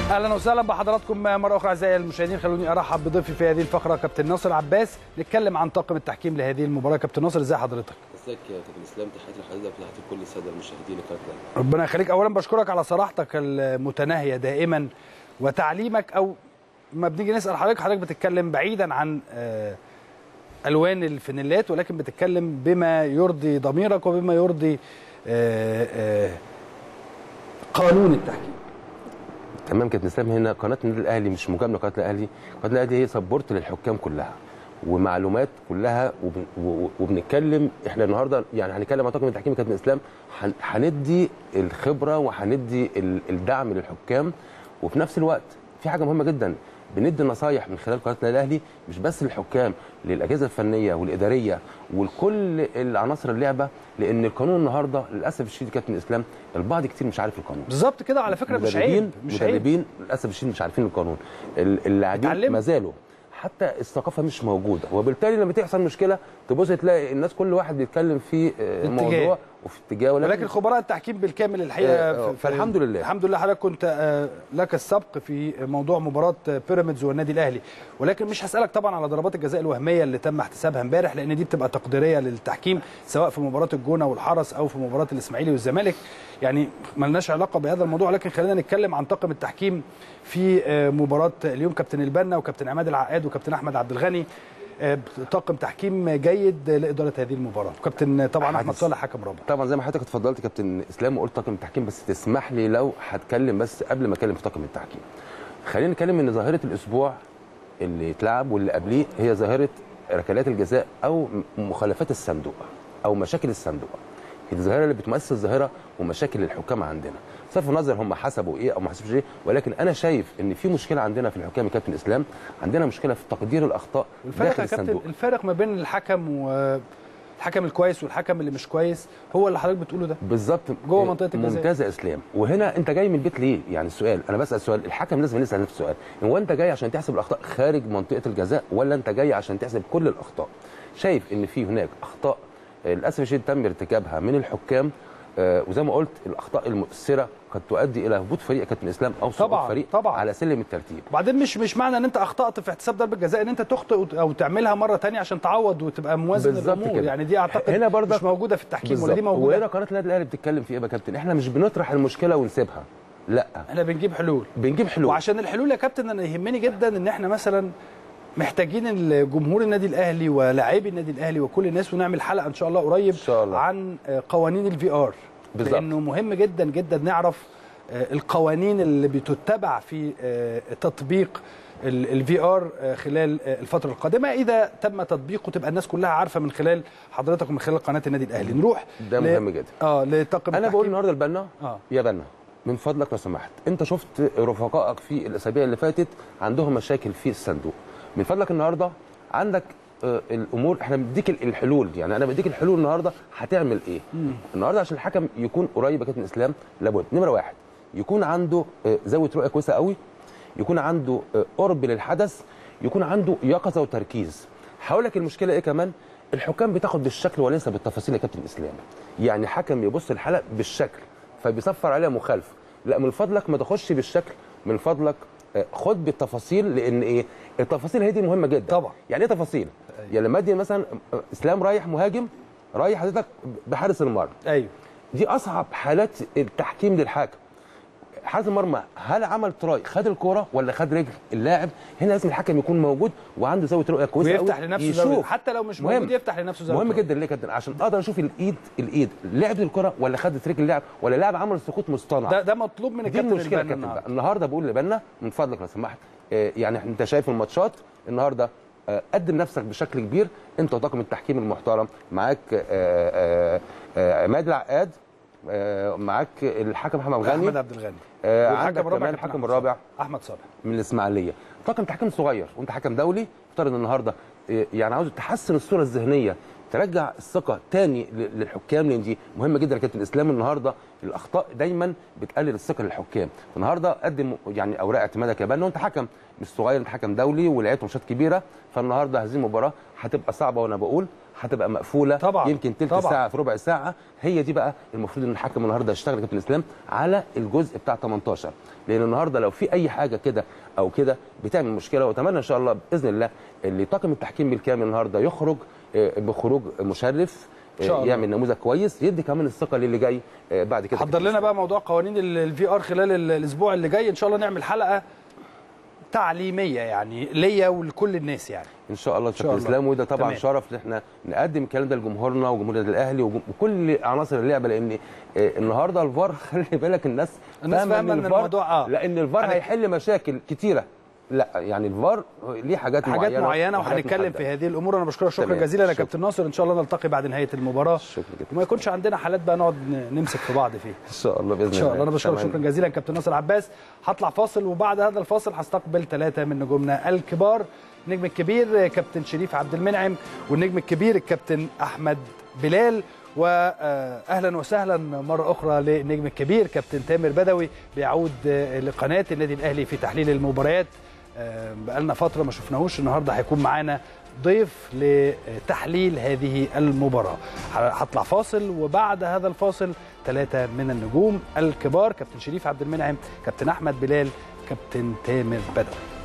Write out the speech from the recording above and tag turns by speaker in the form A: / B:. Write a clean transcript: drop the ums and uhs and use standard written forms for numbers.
A: اهلا وسهلا بحضراتكم مره اخرى اعزائي المشاهدين. خلوني ارحب بضيفي في هذه الفقره كابتن ناصر عباس، نتكلم عن طاقم التحكيم لهذه المباراه. كابتن ناصر ازي حضرتك؟
B: ازيك يا كابتن اسلام؟ تحياتي لحضرتك وتحياتي لكل الساده المشاهدين الكرام.
A: ربنا يخليك. اولا بشكرك على صراحتك المتناهيه دائما وتعليمك. او ما بنيجي نسال حضرتك بتتكلم بعيدا عن الوان الفانيلات، ولكن بتتكلم بما يرضي ضميرك وبما يرضي قانون التحكيم.
B: تمام كابتن اسلام. هنا قناه النادي الاهلي مش مجامله قناه الاهلي، قناه الاهلي هي سبورت للحكام كلها ومعلومات كلها، وبنتكلم احنا النهارده يعني هنتكلم عن طاقم التحكيم. كابتن اسلام هندي الخبره وهندي الدعم للحكام، وفي نفس الوقت في حاجه مهمه جدا، بندي نصايح من خلال قناه النادي الاهلي مش بس للحكام، للاجهزه الفنيه والاداريه ولكل العناصر اللعبه، لان القانون النهارده للاسف الشديد كابتن اسلام البعض كتير مش عارف القانون.
A: بالظبط كده، على فكره مش عيب،
B: مدربين للاسف الشديد مش عارفين القانون، اللاعبين ما زالوا حتى الثقافه مش موجوده، وبالتالي لما تحصل مشكله تبص تلاقي الناس كل واحد بيتكلم في موضوع وفي اتجاه،
A: ولكن خبراء التحكيم بالكامل الحقيقه
B: فالحمد لله
A: الحمد لله حضرتك كنت لك السبق في موضوع مباراه بيراميدز والنادي الاهلي، ولكن مش هسالك طبعا على ضربات الجزاء الوهميه اللي تم احتسابها امبارح، لان دي بتبقى تقديريه للتحكيم سواء في مباراه الجونه والحرس او في مباراه الاسماعيلي والزمالك، يعني مالناش علاقه بهذا الموضوع. لكن خلينا نتكلم عن طاقم التحكيم في مباراه اليوم. كابتن البنا وكابتن عماد العقاد وكابتن احمد عبد الغني، طاقم تحكيم جيد لاداره هذه المباراه. وكابتن طبعا احمد صالح حكم رابع.
B: طبعا زي ما حضرتك اتفضلت كابتن اسلام وقلت طاقم التحكيم، بس تسمح لي لو هتكلم بس قبل ما اتكلم في طاقم التحكيم، خلينا نتكلم ان ظاهره الاسبوع اللي اتلعب واللي قبليه هي ظاهره ركلات الجزاء او مخالفات الصندوق او مشاكل الصندوق. هي الظاهره اللي بتمثل ظاهره ومشاكل الحكام عندنا، بصرف النظر هم حسبوا ايه او ما حسبوش ايه، ولكن انا شايف ان في مشكله عندنا في الحكام يا كابتن اسلام، عندنا مشكله في تقدير الاخطاء داخل الصندوق.
A: الفرق ما بين الحكم والحكم الكويس والحكم اللي مش كويس هو اللي حضرتك بتقوله ده
B: بالظبط
A: جوه منطقه الجزاء.
B: ممتاز يا اسلام. وهنا انت جاي من البيت ليه؟ يعني السؤال، انا بسال سؤال، الحكم لازم يسال نفسه السؤال، هو انت جاي عشان تحسب الاخطاء خارج منطقه الجزاء ولا انت جاي عشان تحسب كل الاخطاء؟ شايف ان في هناك اخطاء للاسف الشديد تم ارتكابها من الحكام، وزي ما قلت الاخطاء المؤثره قد تؤدي الى هبوط فريق كابتن اسلام او سقوط فريق طبعا على سلم الترتيب.
A: وبعدين مش معنى ان انت اخطات في احتساب ضربه جزاء ان انت تخطئ او تعملها مره ثانيه عشان تعوض وتبقى موازن الامور كده. يعني دي اعتقد هنا برضه مش موجوده في التحكيم، ولا دي موجوده؟
B: وهنا قناه النادي الاهلي بتتكلم في ايه يا كابتن؟ احنا مش بنطرح المشكله ونسيبها، لا
A: احنا بنجيب حلول. وعشان الحلول يا كابتن انا يهمني جدا ان احنا مثلا محتاجين الجمهور النادي الاهلي ولاعبي النادي الاهلي وكل الناس، ونعمل حلقه ان شاء الله قريب عن قوانين الفي ار، لانه مهم جدا جدا نعرف القوانين اللي بتتبع في تطبيق الفي ار خلال الفتره القادمه. اذا تم تطبيقه تبقى الناس كلها عارفه من خلال حضرتك ومن خلال قناه النادي الاهلي. نروح
B: ده مهم جدا
A: لطاقم
B: انا بقول النهارده البنا يا بنا من فضلك لو سمحت، انت شفت رفقائك في الاسابيع اللي فاتت عندهم مشاكل في الصندوق، من فضلك النهارده عندك الامور، احنا بنديك الحلول، يعني انا بديك الحلول النهارده هتعمل ايه؟ النهارده عشان الحكم يكون قريب يا كابتن اسلام لابد نمره واحد يكون عنده زاويه رؤيه كويسه قوي، يكون عنده قرب للحدث، يكون عنده يقظه وتركيز. هقول لك المشكله ايه كمان، الحكام بتاخد بالشكل وليس بالتفاصيل يا كابتن اسلام، يعني حكم يبص الحلقه بالشكل فبيصفر عليها مخالفه، لا من فضلك ما تخش بالشكل، من فضلك خد بالتفاصيل، لان ايه التفاصيل هي دي مهمه جدا
A: طبعا.
B: يعني ايه تفاصيل؟ يعني لما ادي مثلا اسلام رايح مهاجم، رايح حضرتك بحارس المرمى،
A: ايوه
B: دي اصعب حالات التحكيم للحكم. حارس المرمى هل عمل تراي خد الكوره ولا خد رجل اللاعب؟ هنا لازم الحكم يكون موجود وعنده زاويه رؤيه كويسه قوي
A: ويفتح لنفسه زاويه، حتى لو مش موجود يفتح لنفسه زاويه.
B: مهم جدا ليه كده؟ عشان اقدر اشوف الايد لعبت الكوره ولا خدت رجل اللاعب ولا اللاعب عمل سقوط مصطنع.
A: ده مطلوب من الكابتن
B: البنا النهارده بقول لبنا من فضلك لو سمحت، يعني انت شايف الماتشات النهارده، قدم نفسك بشكل كبير انت وطاقم التحكيم المحترم، معاك عماد العقاد، معاك الحكم محمد غني،
A: احمد عبد الغني،
B: عندك كمان الحكم الرابع
A: احمد صالح
B: من الاسماعيليه. طاقم تحكيم صغير وانت حكم دولي، افترض النهارده يعني عاوز تحسن الصوره الذهنيه، ترجع الثقه تاني للحكام، لان دي مهمه جدا يا كابتن اسلام. النهارده الاخطاء دايما بتقلل الثقه للحكام، النهارده قدم يعني اوراق اعتمادك يا بنا وانت حكم، مش صغير، انت حكم دولي ولعبت ماتشات كبيره، فالنهارده هذه المباراه هتبقى صعبه، وانا بقول هتبقى مقفوله
A: طبعا
B: يمكن تلت ساعه في ربع ساعه. هي دي بقى المفروض ان الحكم النهارده يشتغل يا كابتن اسلام على الجزء بتاع 18، لان النهارده لو في اي حاجه كده او كده بتعمل مشكله. واتمنى ان شاء الله باذن الله اللي طاقم التحكيم بالكامل النهارده يخرج بخروج مشرف، يعمل نموذج كويس، يدي كمان الثقه للي جاي بعد كده.
A: حضر لنا بقى موضوع قوانين الفي ار خلال الاسبوع اللي جاي ان شاء الله، نعمل حلقه تعليميه يعني ليا ولكل الناس يعني
B: ان شاء الله كابتن اسلام. وده طبعا تمام. شرف ان احنا نقدم الكلام ده لجمهورنا وجمهور النادي الاهلي وكل عناصر اللعبه، لان النهارده الفار خلي بالك الناس فاهمه ان الموضوع لان الفار هيحل مشاكل كتيره. لا يعني الفار ليه حاجات معينه
A: وهنتكلم في هذه الامور. انا بشكرك شكرا جزيلا يا كابتن ناصر، ان شاء الله نلتقي بعد نهايه المباراه وما يكونش عندنا حالات بقى نقعد نمسك في بعض فيها
B: ان شاء الله باذن الله.
A: ان شاء الله. انا بشكرك شكرا جزيلا يا كابتن ناصر عباس. هطلع فاصل وبعد هذا الفاصل هستقبل 3 من نجومنا الكبار، النجم الكبير كابتن شريف عبد المنعم والنجم الكبير الكابتن احمد بلال، واهلا وسهلا مره اخرى للنجم الكبير كابتن تامر بدوي بيعود لقناه النادي الاهلي في تحليل المباريات. بقالنا فتره ما شفناهوش، النهارده هيكون معانا ضيف لتحليل هذه المباراه. هطلع فاصل وبعد هذا الفاصل 3 من النجوم الكبار، كابتن شريف عبد المنعم، كابتن احمد بلال، كابتن تامر بدوي.